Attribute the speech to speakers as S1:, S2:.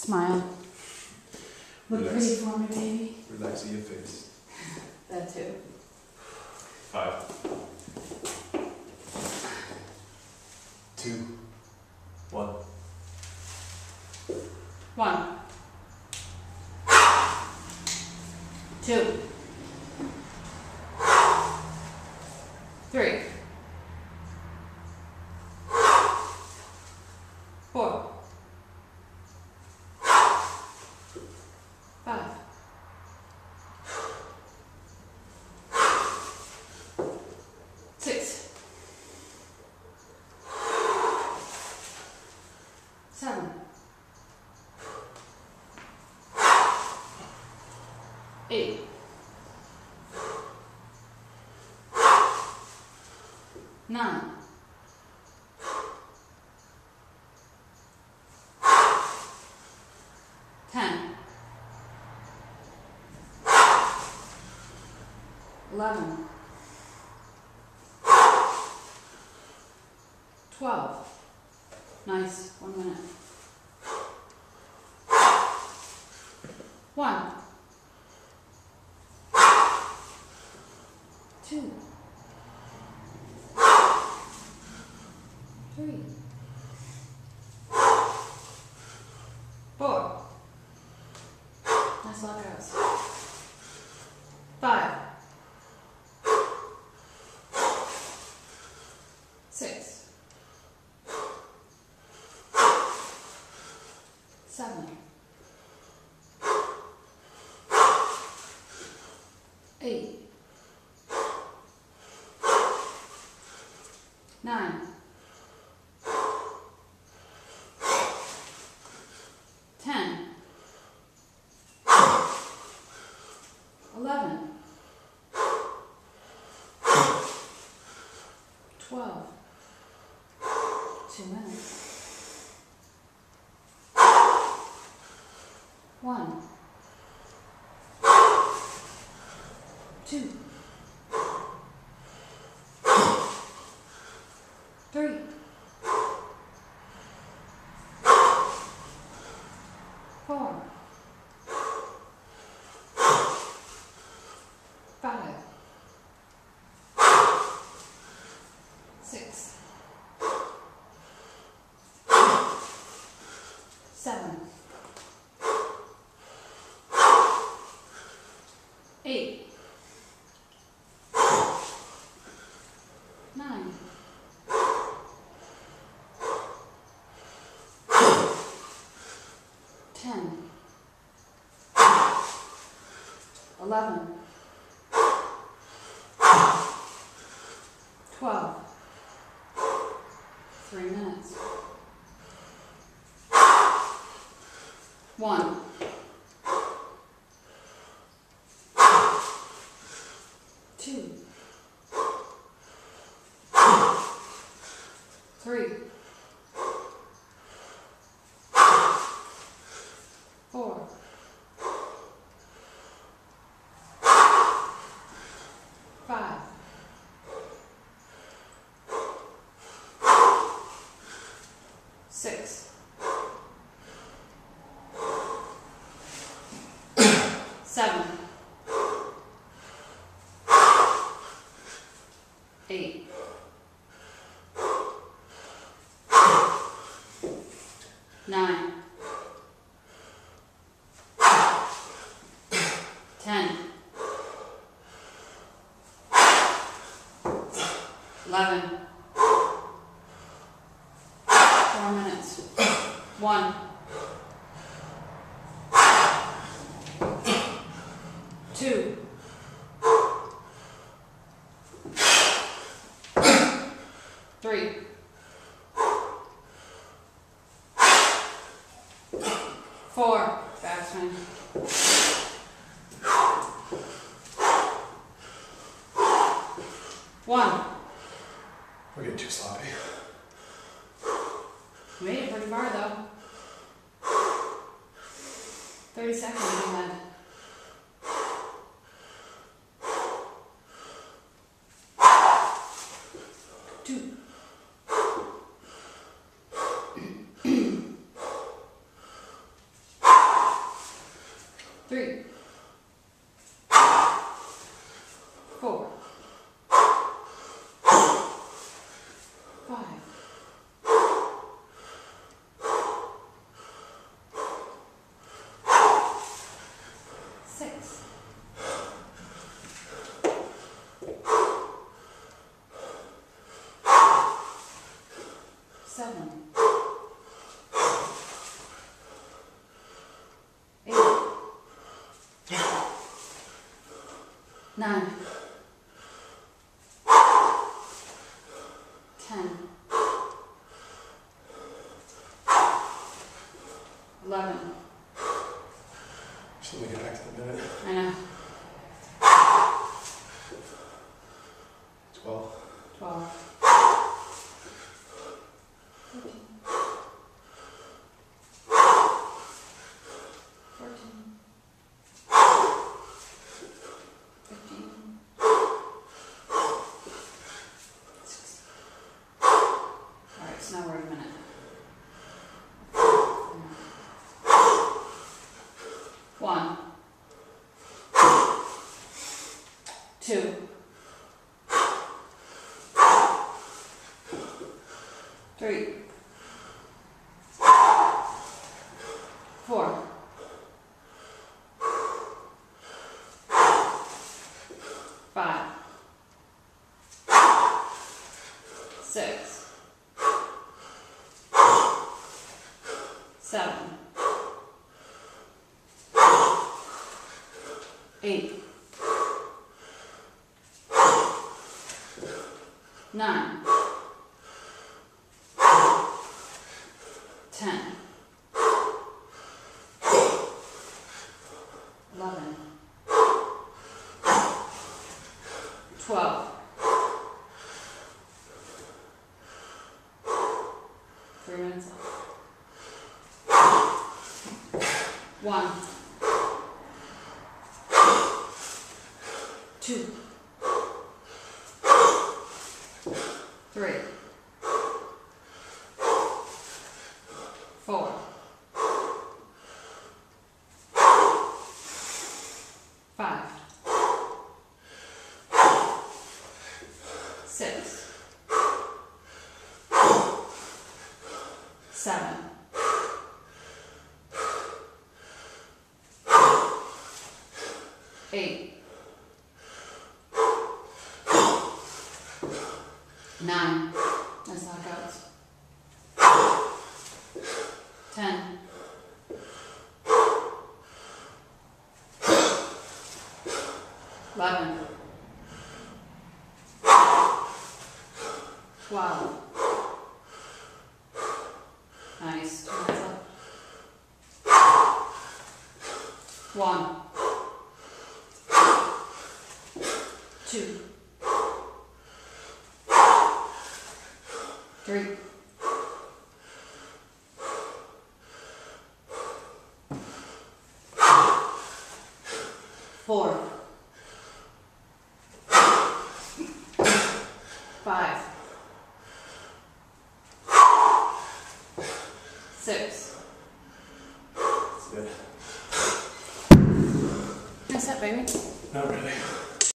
S1: Smile. Look
S2: Relax.
S1: pretty for me, baby.
S2: Relax your face.
S1: That too.
S2: 5, 2, 1.
S1: 1, 2, 3, 4, 5, 6, 7, 8, 9, 10, 11, 12. Nice. 1 minute. 1, 2, 3, 4. Nice lockouts. 5, 6, 7, 8, 9, 10, 11, 12. 2 minutes. 1, 2, 3, 4, 5, 6, 7, 8, 9, 10, 11, 12. 3 minutes. 1, 2, 3, 4, 5, 6, 7, 8, 9, 10, 11, 4 minutes. 1, 2, 3, 4. Backswing. 1.
S2: We're getting too sloppy.
S1: Made it pretty far though. 30 seconds on that. 2. 3, 3, 4, 5, 6, 7, 8, 9, 10, 11.
S2: Just let me get back to the minute.
S1: I know.
S2: 12.
S1: 12. 13. 14. 15. 16. Alright, so now we're at a minute. 1, 2, 3, 4, 5, 6, 7, 8, 9, 10, 11, 12, 3 minutes left. 1, 2, 3, 4, 5, 6, 7, 8, 9, that's how it goes. 10, 11, 12. Nice. 2 minutes left. 1, 2, 3, 4, 5, 6.
S2: That's good.
S1: Nice up, baby.